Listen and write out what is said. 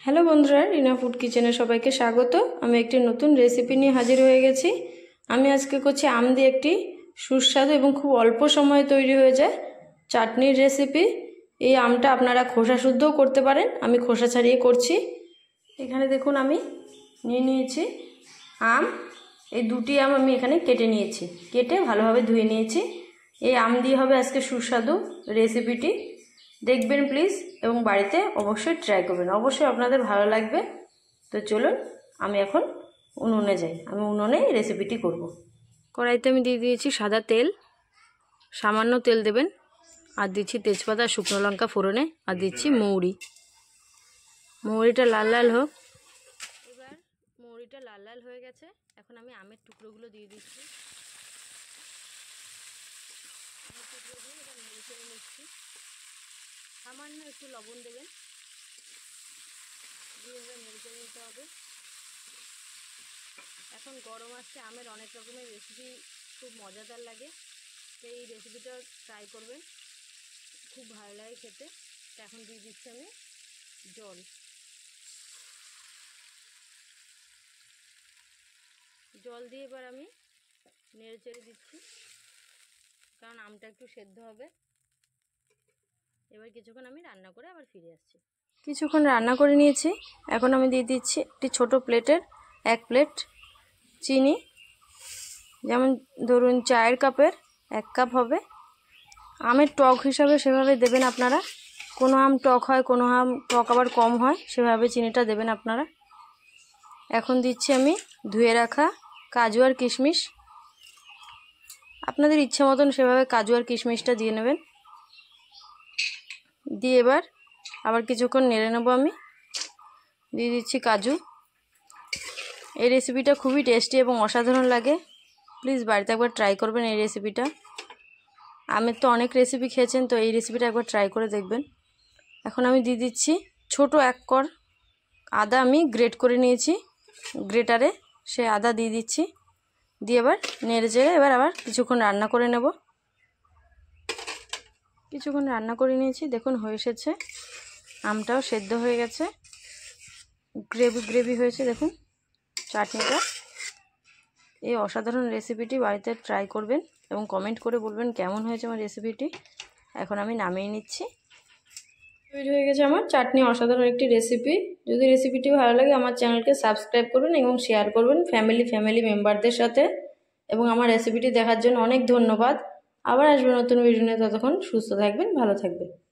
Hello বন্ধুরা, রিনা food কিচেনে সবাইকে স্বাগত। আমি একটি নতুন রেসিপি নিয়ে হাজির হয়ে গেছি। আমি আজকে করছি আম দিয়ে একটি সুস্বাদু এবং খুব অল্প সময়ে তৈরি হয়ে যায় চাটনির রেসিপি। এই আমটা আপনারা খোসা শুদ্ধও করতে পারেন, আমি খোসা ছাড়িয়ে করছি। এখানে দেখুন আমি নিয়ে নিয়েছি আম। এই দুটি আম আমি এখানে কেটে নিয়েছি, কেটে ভালোভাবে ধুয়ে নিয়েছি। এই আম দিয়ে হবে আজকে সুস্বাদু রেসিপিটি, দেখবেন প্লিজ এবং বাড়িতে অবশ্যই ট্রাই করবেন, অবশ্যই আপনাদের ভালো লাগবে। তো চলুন আমি এখন উনুনে যাই, আমি উনুনে রেসিপিটি করব। কড়াইতে আমি দিয়ে দিয়েছি সাদা তেল, সামান্য তেল দেবেন, আর দিচ্ছি তেজপাতা, শুকনো লঙ্কা ফোড়নে, আর দিচ্ছি মৌরি। মৌরিটা লাল লাল হোক। এবার মৌরিটা লাল লাল হয়ে গেছে, এখন আমি আমের টুকরোগুলো দিয়ে দিচ্ছি। আমের টুকরো দিয়ে এবার নেড়ে চেড়ে নিচ্ছি। সামান্য একটু লবণ দেবেন, দিয়ে এবার নেড়ে চেড়ে নিতে হবে। এখন গরম আসছে, আমের অনেক রকমের রেসিপি খুব মজাদার লাগে, তো এই রেসিপিটা ট্রাই করবেন, খুব ভালো লাগে খেতে। তো এখন দিয়ে দিচ্ছি আমি জল। জল দিয়ে এবার আমি নেড়ে চেড়ে দিচ্ছি, কারণ আমটা একটু সেদ্ধ হবে। এবার কিছুক্ষণ আমি রান্না করে আবার ফিরে আসছি। কিছুক্ষণ রান্না করে নিয়েছি, এখন আমি দিয়ে দিচ্ছি একটি ছোট প্লেটের 1 প্লেট চিনি। যেমন ধরুন চায়ের কাপের 1 কাপ হবে। আমের টক হিসাবে সেভাবে দেবেন আপনারা, কোনো আম টক হয়, কোনো আম টক আবার কম হয়, সেভাবে চিনিটা দেবেন আপনারা। এখন দিচ্ছি আমি ধুয়ে রাখা কাজু আর কিশমিশ, আপনাদের ইচ্ছে মতন সেভাবে কাজু আর কিশমিশটা দিয়ে নেবেন। দিয়ে এবার আবার কিছুক্ষণ নেড়ে নেব। আমি দিয়ে দিচ্ছি কাজু। এই রেসিপিটা খুবই টেস্টি এবং অসাধারণ লাগে, প্লিজ বাড়িতে একবার ট্রাই করবেন এই রেসিপিটা। আমের তো অনেক রেসিপি খেয়েছেন, তো এই রেসিপিটা একবার ট্রাই করে দেখবেন। এখন আমি দিয়ে দিচ্ছি ছোট 1 কোয়া আদা, আমি গ্রেট করে নিয়েছি গ্রেটারে, সে আদা দিয়ে দিচ্ছি। দিয়ে এবার নেড়ে চেড়ে এবার আবার কিছুক্ষণ রান্না করে নেব। কিছুক্ষণ রান্না করে নিয়েছি, দেখুন হয়ে এসেছে, আমটাও সেদ্ধ হয়ে গেছে, গ্রেভি গ্রেভি হয়েছে। দেখুন চাটনিটা। এই অসাধারণ রেসিপিটি বাড়িতে ট্রাই করবেন এবং কমেন্ট করে বলবেন কেমন হয়েছে আমার রেসিপিটি। এখন আমি নামিয়ে নিচ্ছি। তৈরি হয়ে গেছে আমার চাটনি, অসাধারণ একটি রেসিপি। যদি রেসিপিটি ভালো লাগে আমার চ্যানেলকে সাবস্ক্রাইব করবেন এবং শেয়ার করবেন ফ্যামিলি মেম্বারদের সাথে। এবং আমার রেসিপিটি দেখার জন্য অনেক ধন্যবাদ। আবার আসবো নতুন ভিডিও নিয়ে, ততক্ষণ সুস্থ থাকবেন, ভালো থাকবেন।